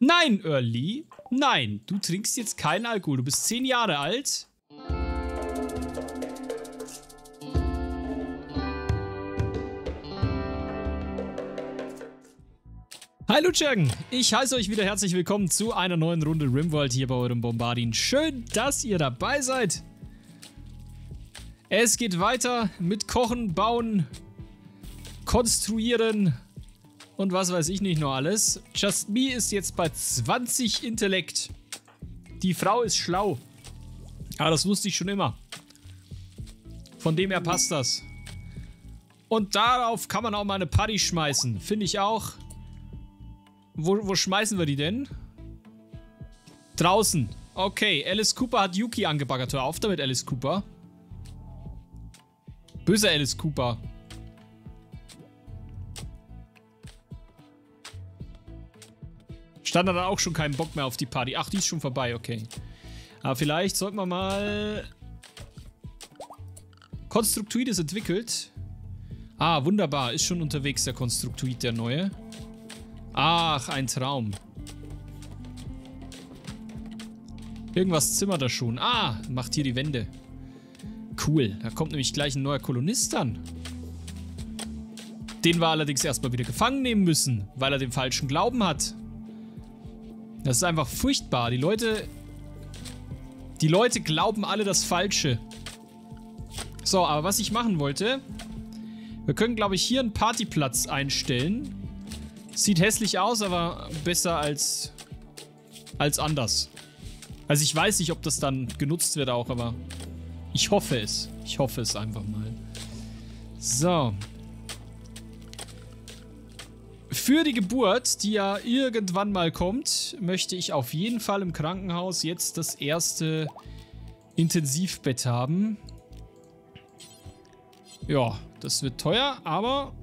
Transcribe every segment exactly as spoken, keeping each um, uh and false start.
Nein, Early. Nein, du trinkst jetzt keinen Alkohol. Du bist zehn Jahre alt. Hallo Jürgen, ich heiße euch wieder herzlich willkommen zu einer neuen Runde RimWorld hier bei eurem Bombardin. Schön, dass ihr dabei seid. Es geht weiter mit Kochen, Bauen, Konstruieren und was weiß ich nicht noch alles. Just Me ist jetzt bei zwanzig Intellekt. Die Frau ist schlau. Aber das wusste ich schon immer. Von dem her passt das. Und darauf kann man auch mal eine Party schmeißen. Finde ich auch. Wo, wo schmeißen wir die denn? Draußen. Okay, Alice Cooper hat Yuki angebaggert. Hör auf damit, Alice Cooper. Böser Alice Cooper. Stand da dann auch schon keinen Bock mehr auf die Party. Ach, die ist schon vorbei, okay. Aber vielleicht sollten wir mal... Konstruktoid ist entwickelt. Ah, wunderbar. Ist schon unterwegs, der Konstruktoid, der neue. Ach, ein Traum. Irgendwas zimmert er schon. Ah, macht hier die Wände. Cool. Da kommt nämlich gleich ein neuer Kolonist an. Den wir allerdings erstmal wieder gefangen nehmen müssen, weil er den falschen Glauben hat. Das ist einfach furchtbar. Die Leute... Die Leute glauben alle das Falsche. So, aber was ich machen wollte... Wir können, glaube ich, hier einen Partyplatz einstellen. Sieht hässlich aus, aber besser als... als anders. Also ich weiß nicht, ob das dann genutzt wird auch, aber... Ich hoffe es. Ich hoffe es einfach mal. So. Für die Geburt, die ja irgendwann mal kommt, möchte ich auf jeden Fall im Krankenhaus jetzt das erste Intensivbett haben. Ja, das wird teuer, aber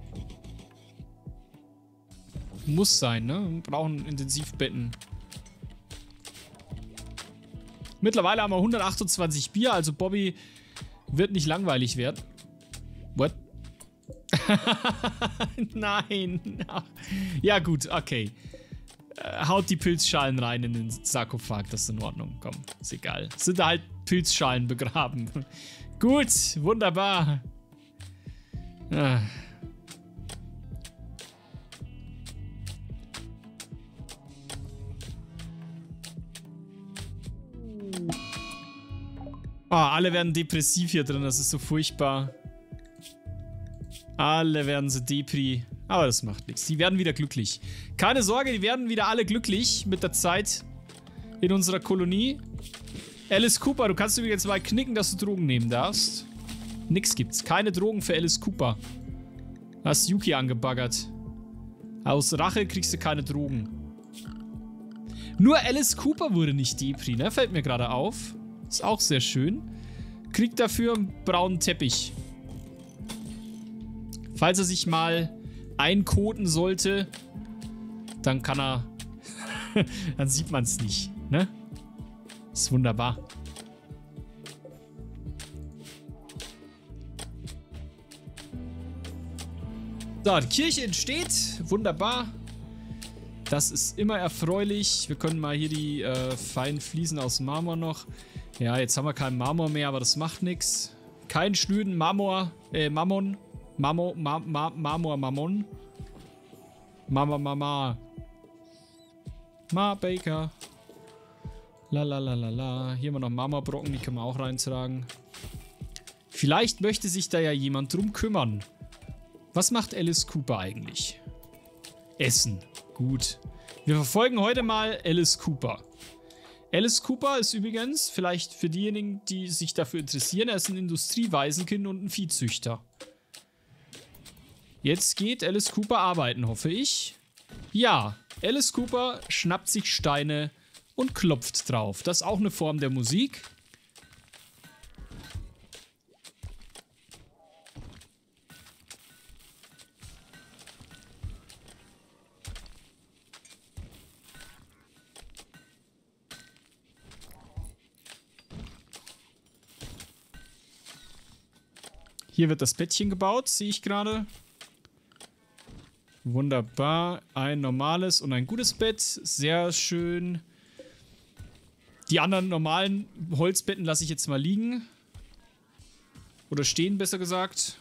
muss sein, ne? Wir brauchen Intensivbetten. Mittlerweile haben wir hundertachtundzwanzig Bier, also Bobby wird nicht langweilig werden. What? Nein. Ja gut, okay. Äh, haut die Pilzschalen rein in den Sarkophag, das ist in Ordnung. Komm, ist egal. Es sind halt Pilzschalen begraben. Gut, wunderbar. Ah. Oh, alle werden depressiv hier drin, das ist so furchtbar. Alle werden so Depri. Aber das macht nichts. Die werden wieder glücklich. Keine Sorge, die werden wieder alle glücklich mit der Zeit in unserer Kolonie. Alice Cooper, du kannst übrigens mal knicken, dass du Drogen nehmen darfst. Nix gibt's. Keine Drogen für Alice Cooper. Du hast Yuki angebaggert. Aus Rache kriegst du keine Drogen. Nur Alice Cooper wurde nicht Depri, ne? Fällt mir gerade auf. Ist auch sehr schön. Kriegt dafür einen braunen Teppich. Falls er sich mal einkoten sollte, dann kann er... dann sieht man es nicht, ne? Ist wunderbar. So, die Kirche entsteht. Wunderbar. Das ist immer erfreulich. Wir können mal hier die äh, feinen Fliesen aus Marmor noch... Ja, jetzt haben wir keinen Marmor mehr, aber das macht nichts. Kein schnöden Marmor, äh, Mammon. Mamo, ma, ma, Marmor, Mammon. Mama, Mama. Ma, Baker. La, la, la, la, la. Hier haben wir noch Marmorbrocken, die können wir auch reintragen. Vielleicht möchte sich da ja jemand drum kümmern. Was macht Alice Cooper eigentlich? Essen. Gut. Wir verfolgen heute mal Alice Cooper. Alice Cooper ist übrigens, vielleicht für diejenigen, die sich dafür interessieren, er ist ein Industriewaisenkind und ein Viehzüchter. Jetzt geht Alice Cooper arbeiten, hoffe ich. Ja, Alice Cooper schnappt sich Steine und klopft drauf. Das ist auch eine Form der Musik. Hier wird das Bettchen gebaut, sehe ich gerade. Wunderbar. Ein normales und ein gutes Bett. Sehr schön. Die anderen normalen Holzbetten lasse ich jetzt mal liegen. Oder stehen, besser gesagt.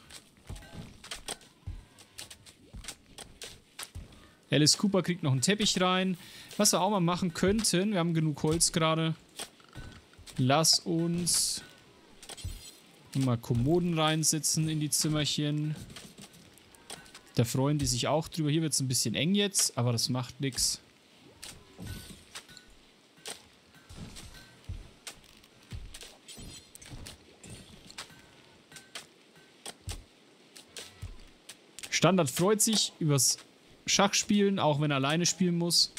Alice Cooper kriegt noch einen Teppich rein. Was wir auch mal machen könnten, wir haben genug Holz gerade. Lass uns mal Kommoden reinsetzen in die Zimmerchen. Da freuen die sich auch drüber. Hier wird es ein bisschen eng jetzt, aber das macht nichts. Standard freut sich übers Schachspielen, auch wenn er alleine spielen muss.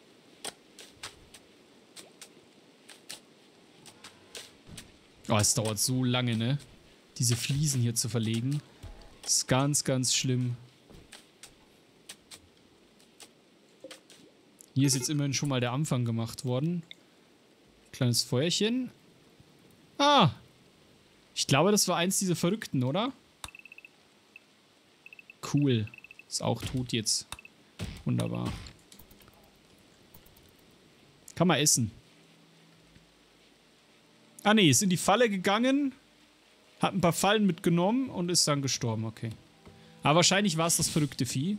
Oh, es dauert so lange, ne? Diese Fliesen hier zu verlegen. Das ist ganz, ganz schlimm. Hier ist jetzt immerhin schon mal der Anfang gemacht worden. Kleines Feuerchen. Ah! Ich glaube, das war eins dieser Verrückten, oder? Cool. Ist auch tot jetzt. Wunderbar. Kann man essen. Ah ne, ist in die Falle gegangen. Hat ein paar Fallen mitgenommen und ist dann gestorben. Okay. Aber wahrscheinlich war es das verrückte Vieh.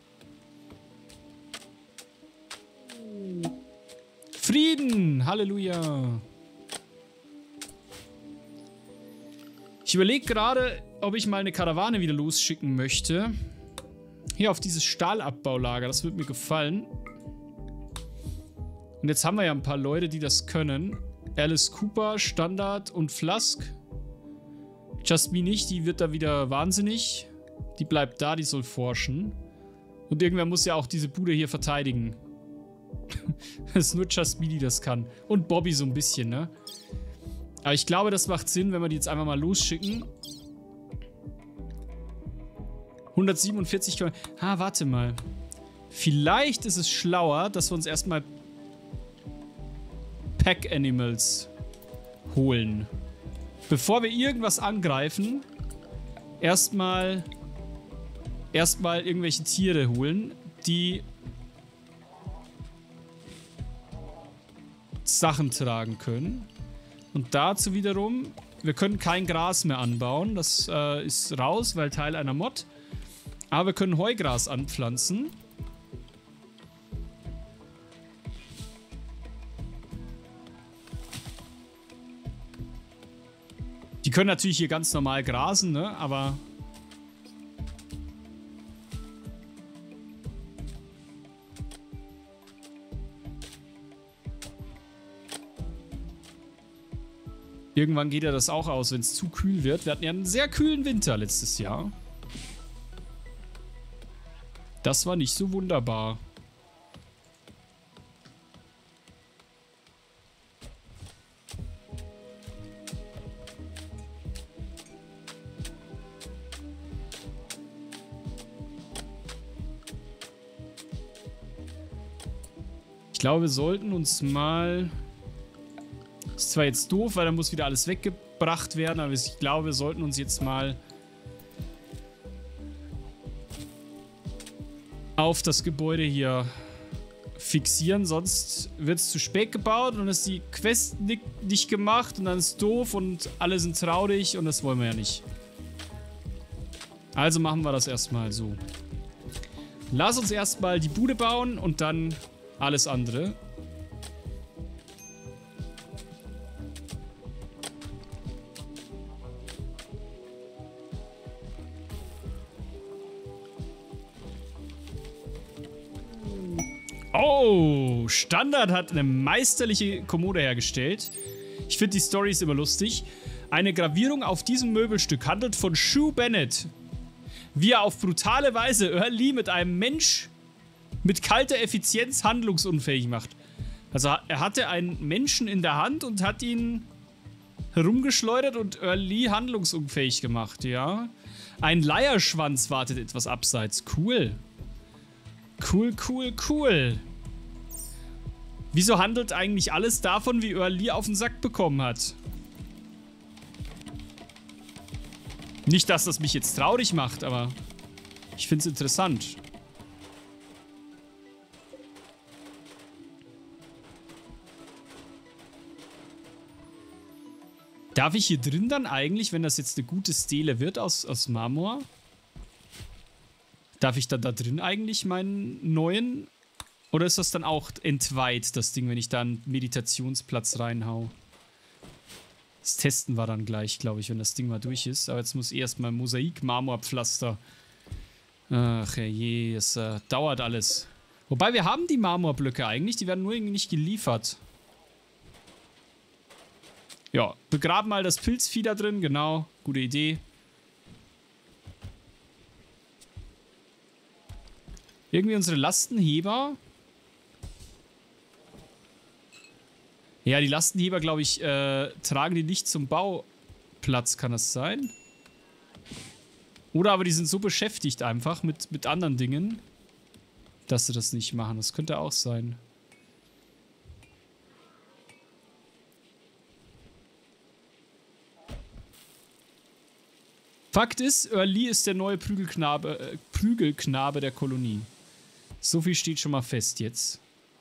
Frieden! Halleluja! Ich überlege gerade, ob ich mal eine Karawane wieder losschicken möchte. Hier auf dieses Stahlabbaulager. Das wird mir gefallen. Und jetzt haben wir ja ein paar Leute, die das können. Alice Cooper, Standard und Flask. Jasmine nicht, die wird da wieder wahnsinnig. Die bleibt da, die soll forschen. Und irgendwer muss ja auch diese Bude hier verteidigen. Das ist nur Jasmine, die das kann. Und Bobby so ein bisschen, ne? Aber ich glaube, das macht Sinn, wenn wir die jetzt einfach mal losschicken. hundertsiebenundvierzig. Ah, warte mal. Vielleicht ist es schlauer, dass wir uns erstmal Pack Animals holen. Bevor wir irgendwas angreifen, erstmal erstmal irgendwelche Tiere holen, die Sachen tragen können. Und dazu wiederum, wir können kein Gras mehr anbauen. Das äh, ist raus, weil Teil einer Mod. Aber wir können Heugras anpflanzen. Die können natürlich hier ganz normal grasen, ne? Aber irgendwann geht ja das auch aus, wenn es zu kühl wird. Wir hatten ja einen sehr kühlen Winter letztes Jahr. Das war nicht so wunderbar. Ich glaube, wir sollten uns mal... Ist zwar jetzt doof, weil dann muss wieder alles weggebracht werden, aber ich glaube, wir sollten uns jetzt mal auf das Gebäude hier fixieren, sonst wird es zu spät gebaut und ist die Quest nicht gemacht und dann ist es doof und alle sind traurig und das wollen wir ja nicht. Also machen wir das erstmal so. Lass uns erstmal die Bude bauen und dann alles andere. Oh, Standard hat eine meisterliche Kommode hergestellt. Ich finde die Storys immer lustig. Eine Gravierung auf diesem Möbelstück handelt von Shu Bennett. Wie er auf brutale Weise Earl Lee mit einem Mensch mit kalter Effizienz handlungsunfähig macht. Also er hatte einen Menschen in der Hand und hat ihn herumgeschleudert und Earl Lee handlungsunfähig gemacht, ja. Ein Leierschwanz wartet etwas abseits. Cool. Cool, cool, cool. Wieso handelt eigentlich alles davon, wie Earl Lee auf den Sack bekommen hat? Nicht, dass das mich jetzt traurig macht, aber ich finde es interessant. Darf ich hier drin dann eigentlich, wenn das jetzt eine gute Stele wird aus, aus Marmor, darf ich dann da drin eigentlich meinen neuen, oder ist das dann auch entweiht, das Ding, wenn ich da einen Meditationsplatz reinhau? Das testen wir dann gleich, glaube ich, wenn das Ding mal durch ist. Aber jetzt muss erstmal Mosaik-Marmorpflaster. Ach herrje, es äh, dauert alles. Wobei, wir haben die Marmorblöcke eigentlich, die werden nur irgendwie nicht geliefert. Ja, begraben mal das Pilzvieh da drin, genau. Gute Idee. Irgendwie unsere Lastenheber. Ja, die Lastenheber, glaube ich, äh, tragen die nicht zum Bauplatz, kann das sein? Oder aber die sind so beschäftigt einfach mit, mit anderen Dingen, dass sie das nicht machen. Das könnte auch sein. Fakt ist, Early ist der neue Prügelknabe, äh, Prügelknabe der Kolonie. So viel steht schon mal fest jetzt.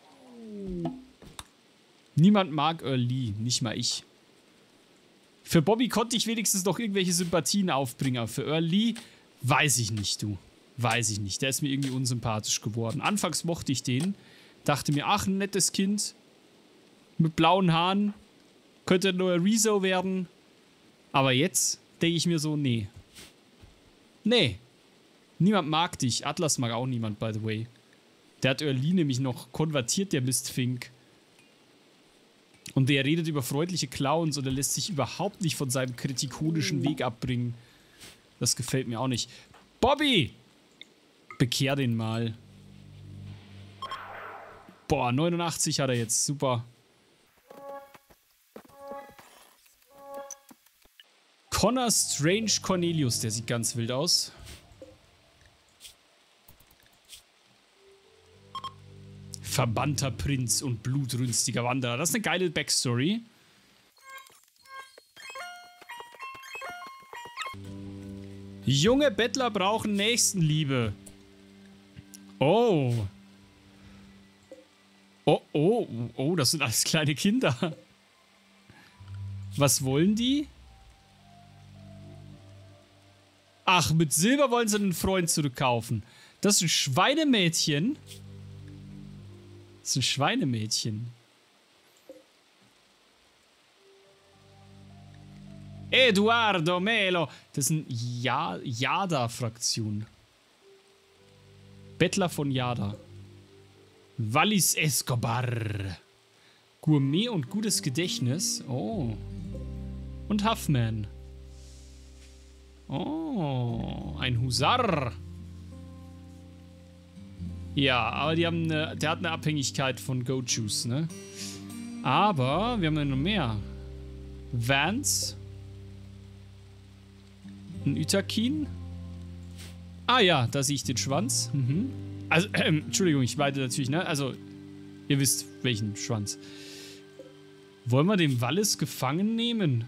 Niemand mag Early, nicht mal ich. Für Bobby konnte ich wenigstens noch irgendwelche Sympathien aufbringen, aber für Early weiß ich nicht, du. Weiß ich nicht. Der ist mir irgendwie unsympathisch geworden. Anfangs mochte ich den. Dachte mir, ach, ein nettes Kind. Mit blauen Haaren. Könnte ein neuer Rezo werden. Aber jetzt denke ich mir so, nee. Nee. Niemand mag dich. Atlas mag auch niemand, by the way. Der hat Early nämlich noch konvertiert, der Mistfink. Und der redet über freundliche Clowns und er lässt sich überhaupt nicht von seinem kritikonischen Weg abbringen. Das gefällt mir auch nicht. Bobby! Bekehr den mal. Boah, neunundachtzig hat er jetzt. Super. Connor Strange Cornelius, der sieht ganz wild aus. Verbannter Prinz und blutrünstiger Wanderer. Das ist eine geile Backstory. Junge Bettler brauchen Nächstenliebe. Oh. Oh, oh, oh, das sind alles kleine Kinder. Was wollen die? Ach, mit Silber wollen sie einen Freund zurückkaufen. Das ist ein Schweinemädchen. Das ist ein Schweinemädchen. Eduardo Melo. Das ist eine ja Jada-Fraktion. Bettler von Jada. Wallis Escobar. Gourmet und gutes Gedächtnis. Oh. Und Huffman. Oh, ein Husar. Ja, aber die haben eine, der hat eine Abhängigkeit von Go-Juice, ne? Aber wir haben ja noch mehr. Vance. Ein Ytakin. Ah ja, da sehe ich den Schwanz. Mhm. Also, ähm, Entschuldigung, ich meinte natürlich, ne? Also, ihr wisst, welchen Schwanz. Wollen wir den Wallis gefangen nehmen?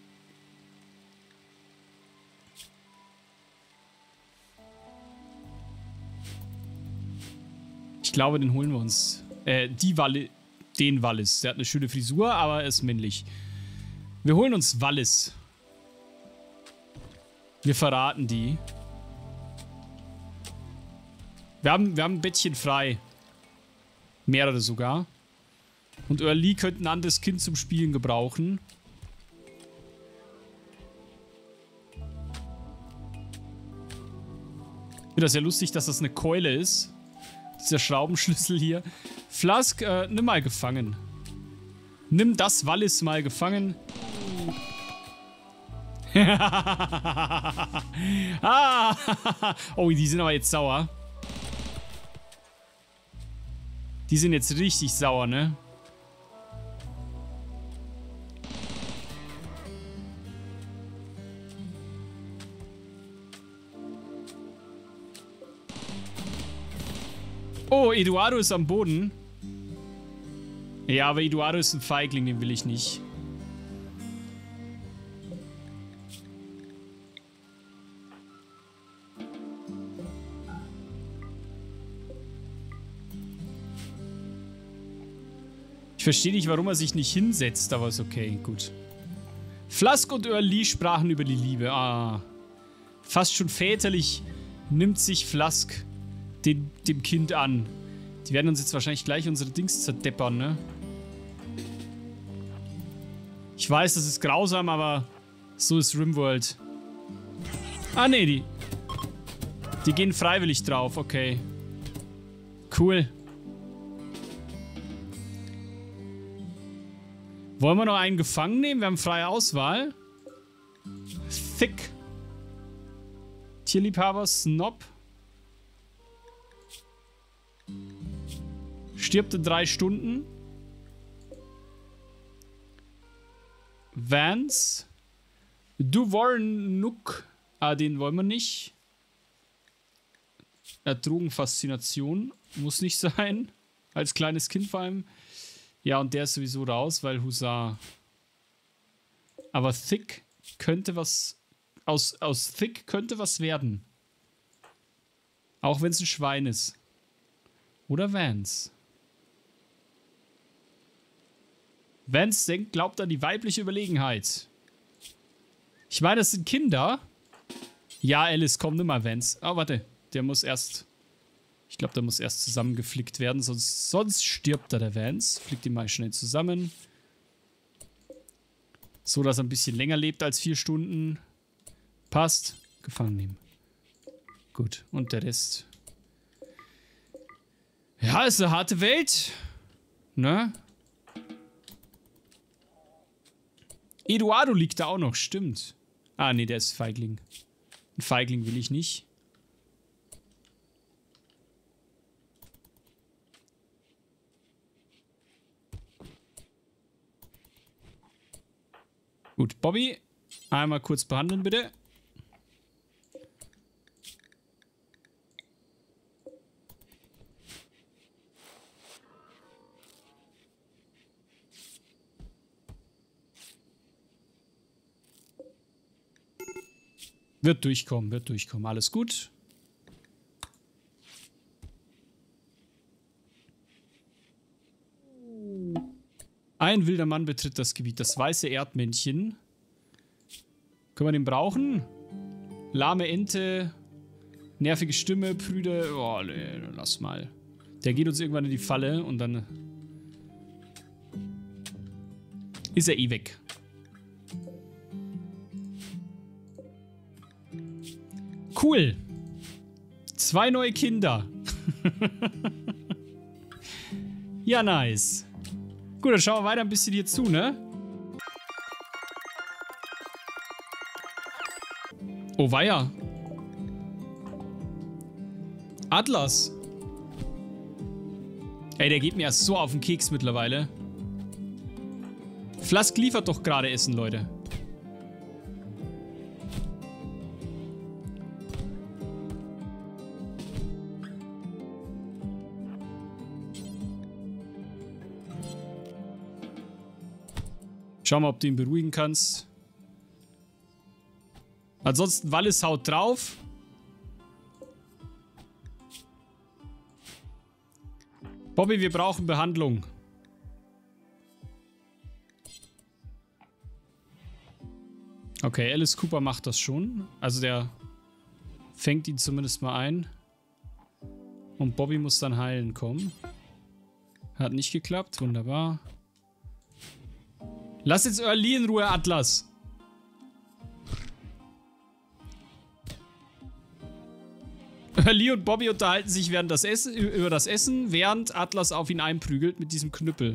Ich glaube, den holen wir uns. Äh, die Wallis. Den Wallis. Der hat eine schöne Frisur, aber er ist männlich. Wir holen uns Wallis. Wir verraten die. Wir haben, wir haben ein Bettchen frei. Mehrere sogar. Und Early könnte ein anderes Kind zum Spielen gebrauchen. Ich finde das ja lustig, dass das eine Keule ist. Dieser Schraubenschlüssel hier. Flask, äh, nimm mal gefangen. Nimm das Wallis mal gefangen. ah, oh, die sind aber jetzt sauer. Die sind jetzt richtig sauer, ne? Oh, Eduardo ist am Boden. Ja, aber Eduardo ist ein Feigling, den will ich nicht. Ich verstehe nicht, warum er sich nicht hinsetzt, aber ist okay, gut. Flask und Early sprachen über die Liebe. Ah. Fast schon väterlich nimmt sich Flask den, dem Kind an. Die werden uns jetzt wahrscheinlich gleich unsere Dings zerdeppern, ne? Ich weiß, das ist grausam, aber so ist Rimworld. Ah, ne, die... Die gehen freiwillig drauf, okay. Cool. Wollen wir noch einen gefangen nehmen? Wir haben freie Auswahl. Thick. Tierliebhaber, Snob. Stirbt in drei Stunden. Vance. Duvornuk. Ah, den wollen wir nicht. Drogenfaszination. Muss nicht sein. Als kleines Kind vor allem. Ja, und der ist sowieso raus, weil Husar. Aber Thick könnte was... Aus, aus Thick könnte was werden. Auch wenn es ein Schwein ist. Oder Vance. Vance denkt, glaubt an die weibliche Überlegenheit. Ich meine, das sind Kinder. Ja, Alice, komm, nimm mal Vance. Ah, warte. Der muss erst... Ich glaube, der muss erst zusammengeflickt werden, sonst, sonst stirbt da der Vance. Flickt ihn mal schnell zusammen. So, dass er ein bisschen länger lebt als vier Stunden. Passt. Gefangen nehmen. Gut. Und der Rest. Ja, ist eine harte Welt. Ne? Eduardo liegt da auch noch, stimmt. Ah, nee, der ist Feigling. Ein Feigling will ich nicht. Gut, Bobby, einmal kurz behandeln, bitte. Wird durchkommen, wird durchkommen. Alles gut. Ein wilder Mann betritt das Gebiet. Das weiße Erdmännchen. Können wir den brauchen? Lahme Ente. Nervige Stimme, Prüde. Oh, nee, lass mal. Der geht uns irgendwann in die Falle und dann ist er eh weg. Cool. Zwei neue Kinder. Ja, nice. Gut, dann schauen wir weiter ein bisschen hier zu, ne? Oh, weia. Atlas. Ey, der geht mir erst so auf den Keks mittlerweile. Flask liefert doch gerade Essen, Leute. Schau mal, ob du ihn beruhigen kannst. Ansonsten, Wallis haut drauf. Bobby, wir brauchen Behandlung. Okay, Alice Cooper macht das schon. Also der fängt ihn zumindest mal ein. Und Bobby muss dann heilen kommen. Hat nicht geklappt, wunderbar. Lass jetzt Early in Ruhe, Atlas. Early und Bobby unterhalten sich während das Essen, über das Essen, während Atlas auf ihn einprügelt mit diesem Knüppel.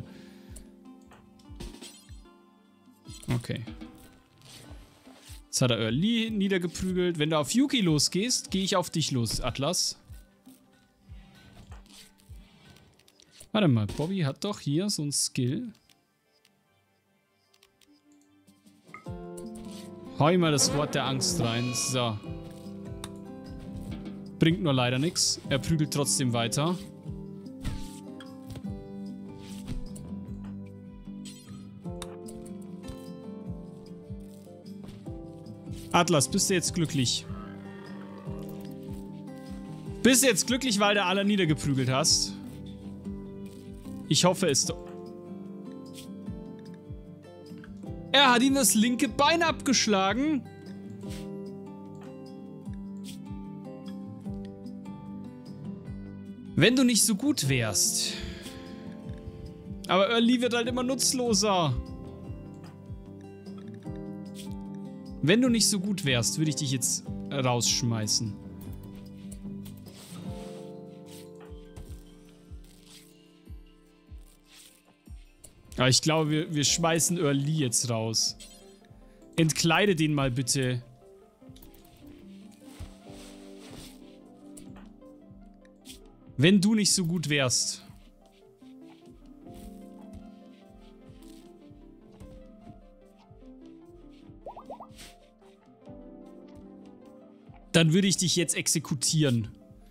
Okay. Jetzt hat er Early niedergeprügelt. Wenn du auf Yuki losgehst, gehe ich auf dich los, Atlas. Warte mal, Bobby hat doch hier so ein Skill. Hau ihm mal das Wort der Angst rein. So. Bringt nur leider nichts. Er prügelt trotzdem weiter. Atlas, bist du jetzt glücklich? Bist du jetzt glücklich, weil du alle niedergeprügelt hast? Ich hoffe es doch. Er hat ihm das linke Bein abgeschlagen. Wenn du nicht so gut wärst. Aber Early wird halt immer nutzloser. Wenn du nicht so gut wärst, würde ich dich jetzt rausschmeißen. Aber ich glaube, wir, wir schmeißen Early jetzt raus. Entkleide den mal bitte. Wenn du nicht so gut wärst. Dann würde ich dich jetzt exekutieren.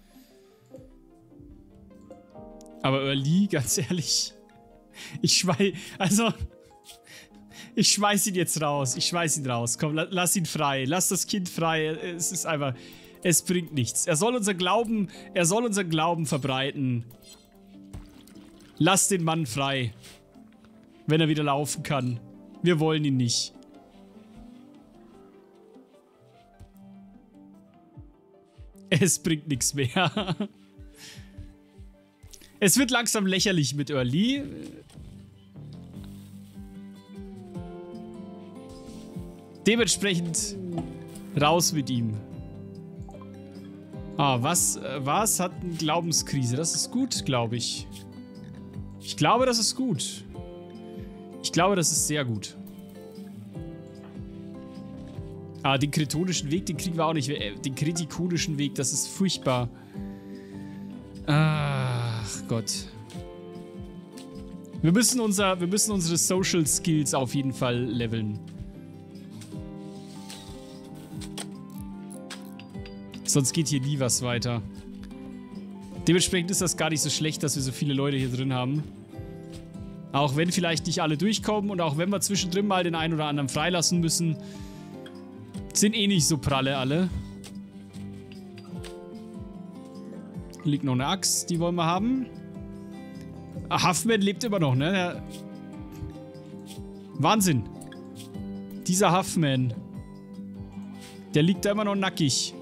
Aber Early, ganz ehrlich. Ich schmeiß. Also. Ich schmeiß ihn jetzt raus. Ich schmeiß ihn raus. Komm, la lass ihn frei. Lass das Kind frei. Es ist einfach. Es bringt nichts. Er soll unser Glauben. Er soll unser Glauben verbreiten. Lass den Mann frei. Wenn er wieder laufen kann. Wir wollen ihn nicht. Es bringt nichts mehr. Es wird langsam lächerlich mit Early. Dementsprechend raus mit ihm. Ah, was, was hat eine Glaubenskrise? Das ist gut, glaube ich. Ich glaube, das ist gut. Ich glaube, das ist sehr gut. Ah, den kretonischen Weg, den kriegen wir auch nicht. Den kritikonischen Weg, das ist furchtbar. Ach Gott. Wir müssen, unser, wir müssen unsere Social Skills auf jeden Fall leveln. Sonst geht hier nie was weiter. Dementsprechend ist das gar nicht so schlecht, dass wir so viele Leute hier drin haben. Auch wenn vielleicht nicht alle durchkommen und auch wenn wir zwischendrin mal den einen oder anderen freilassen müssen, sind eh nicht so pralle alle. Hier liegt noch eine Axt, die wollen wir haben. Ah, Huffman lebt immer noch, ne? Der Wahnsinn. Dieser Huffman. Der liegt da immer noch nackig.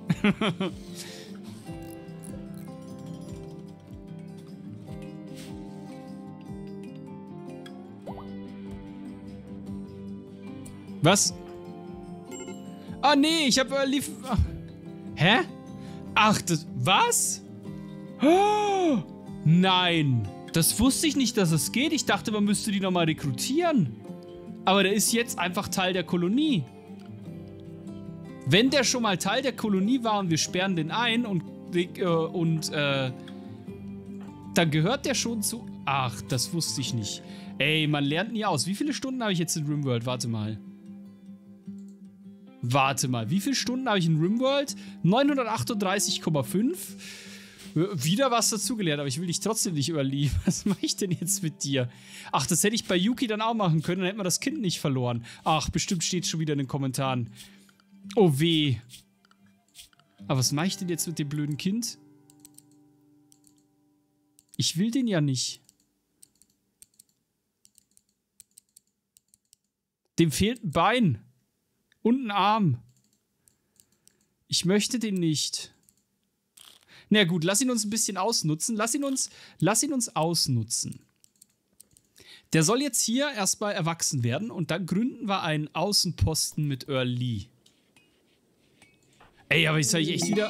Was? Ah, nee, ich hab... Äh, lief... Hä? Ach, das... Was? Oh, nein. Das wusste ich nicht, dass es geht. Ich dachte, man müsste die nochmal rekrutieren. Aber der ist jetzt einfach Teil der Kolonie. Wenn der schon mal Teil der Kolonie war und wir sperren den ein und... Äh, und, äh... dann gehört der schon zu... Ach, das wusste ich nicht. Ey, man lernt nie aus. Wie viele Stunden habe ich jetzt in RimWorld? Warte mal. Warte mal, wie viele Stunden habe ich in RimWorld? neunhundertachtunddreißig Komma fünf. Wieder was dazugelernt, aber ich will dich trotzdem nicht überlieben. Was mache ich denn jetzt mit dir? Ach, das hätte ich bei Yuki dann auch machen können, dann hätten wir das Kind nicht verloren. Ach, bestimmt steht schon wieder in den Kommentaren. Oh weh. Aber was mache ich denn jetzt mit dem blöden Kind? Ich will den ja nicht. Dem fehlt ein Bein. Und ein Arm. Ich möchte den nicht. Na gut, lass ihn uns ein bisschen ausnutzen. Lass ihn uns, lass ihn uns ausnutzen. Der soll jetzt hier erstmal erwachsen werden und dann gründen wir einen Außenposten mit Early. Ey, aber jetzt habe ich echt wieder...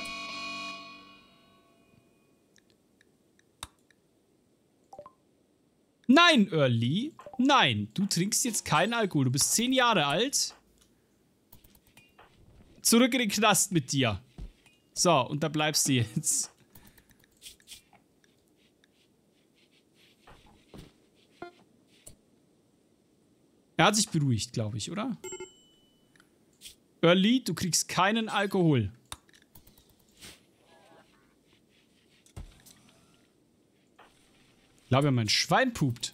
Nein, Early. Nein, du trinkst jetzt keinen Alkohol. Du bist zehn Jahre alt. Zurück in den Knast mit dir. So, und da bleibst du jetzt. Er hat sich beruhigt, glaube ich, oder? Early, du kriegst keinen Alkohol. Ich glaube, mein Schwein pupt.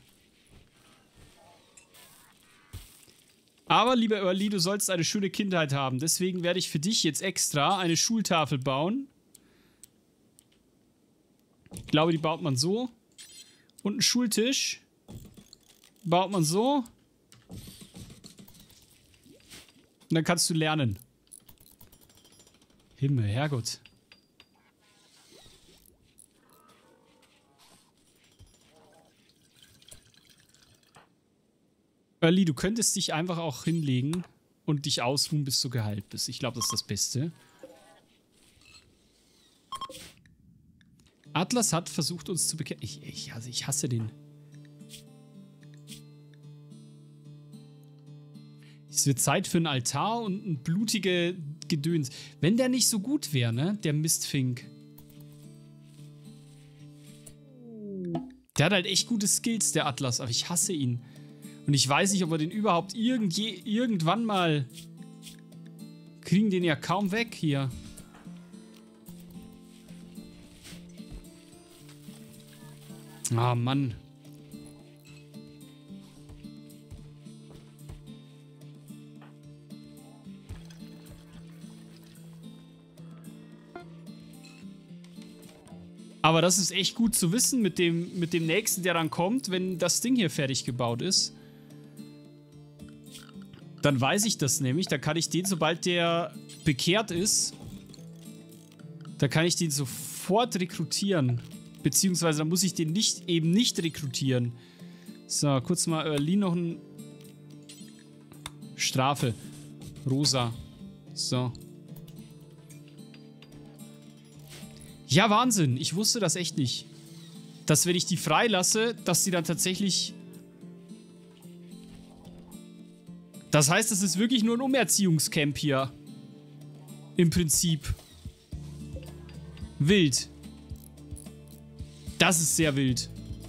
Aber, lieber Early, du sollst eine schöne Kindheit haben. Deswegen werde ich für dich jetzt extra eine Schultafel bauen. Ich glaube, die baut man so. Und einen Schultisch. Baut man so. Und dann kannst du lernen. Himmel, Herrgott. Early, du könntest dich einfach auch hinlegen und dich ausruhen, bis du geheilt bist. Ich glaube, das ist das Beste. Atlas hat versucht, uns zu bekämpfen. Ich, ich, also ich hasse den. Es wird Zeit für ein Altar und ein blutige Gedöns. Wenn der nicht so gut wäre, ne? Der Mistfink. Der hat halt echt gute Skills, der Atlas, aber ich hasse ihn. Und ich weiß nicht, ob wir den überhaupt irgend irgendwann mal... Kriegen den ja kaum weg hier. Ah, Mann. Aber das ist echt gut zu wissen mit dem, mit dem nächsten, der dann kommt, wenn das Ding hier fertig gebaut ist. Dann weiß ich das nämlich. Da kann ich den, sobald der bekehrt ist, da kann ich den sofort rekrutieren. Beziehungsweise dann muss ich den nicht, eben nicht rekrutieren. So, kurz mal Early noch ein... Strafe. Rosa. So. Ja, Wahnsinn. Ich wusste das echt nicht. Dass, wenn ich die freilasse, dass sie dann tatsächlich... Das heißt, es ist wirklich nur ein Umerziehungscamp hier. Im Prinzip. Wild. Das ist sehr wild.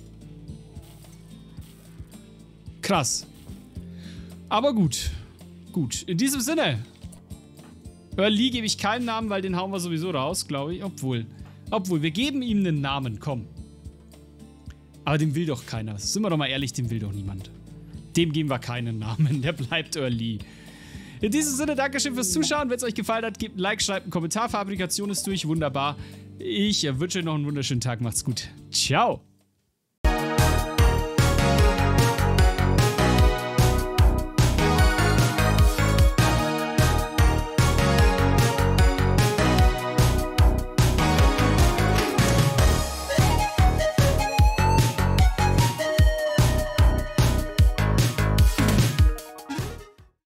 Krass. Aber gut. Gut. In diesem Sinne. Early gebe ich keinen Namen, weil den hauen wir sowieso raus, glaube ich. Obwohl. Obwohl, wir geben ihm einen Namen. Komm. Aber den will doch keiner. Sind wir doch mal ehrlich, den will doch niemand. Dem geben wir keinen Namen. Der bleibt Early. In diesem Sinne, Dankeschön fürs Zuschauen. Wenn es euch gefallen hat, gebt ein Like, schreibt einen Kommentar. Fabrikation ist durch. Wunderbar. Ich wünsche euch noch einen wunderschönen Tag. Macht's gut. Ciao.